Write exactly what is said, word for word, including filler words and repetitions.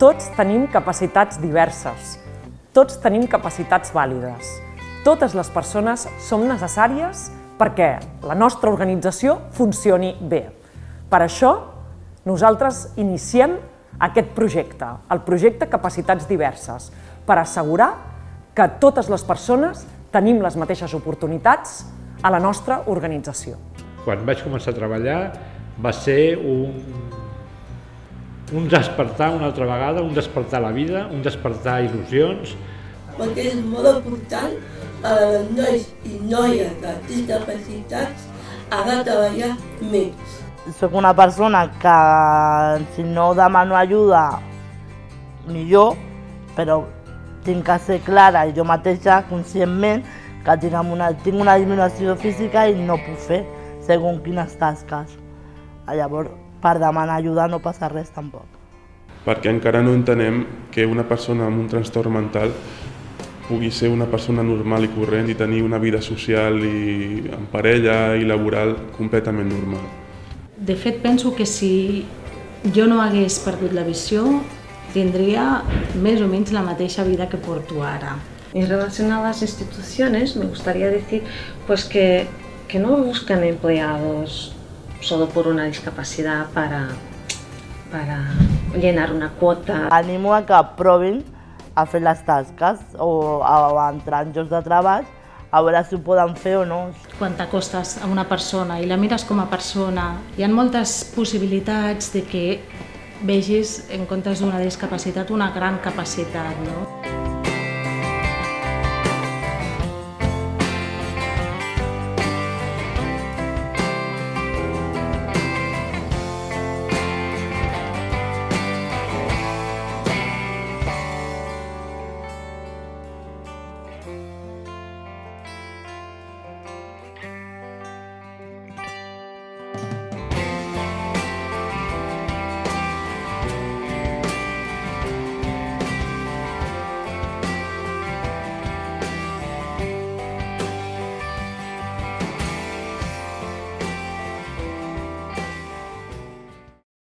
Tots tenim capacitats diverses. Tots tenim capacitats vàlides. Totes les persones som necessàries perquè la nostra organització funcioni bé. Per això, nosaltres iniciem aquest projecte, el projecte Capacitats Diverses, per assegurar que totes les persones tenim les mateixes oportunitats a la nostra organització. Quan vaig començar a treballar va ser un, un despertar una altra vegada, un despertar la vida, un despertar il·lusions. Perquè és molt important els nois i noies de discapacitats a de treballar més. Soc una persona que si no demano ajuda, millor, però tinc que ser clara i jo mateixa, conscientment, que tinc una, tinc una disminució física i no puc fer segons quines tasques. Llavors, per demanar ajuda no passa res tampoc. Perquè encara no entenem que una persona amb un trastorn mental pugui ser una persona normal i corrent i tenir una vida social i en parella i laboral completament normal. De fet, penso que si jo no hagués perdut la visió, tendría més o menys la mateixa vida que porto ara. En relación a las instituciones, me gustaría decir pues que, que no buscan empleados solo por una discapacidad para, para llenar una cuota. Animo a que provin a fer les tasques o a entrar en llocs de treball, a veure si ho poden fer o no. Quan t'acostes a una persona i la mires com a persona, hi ha moltes possibilitats de que vegis, en comptes d'una discapacitat, una gran capacitat, no? Thank you.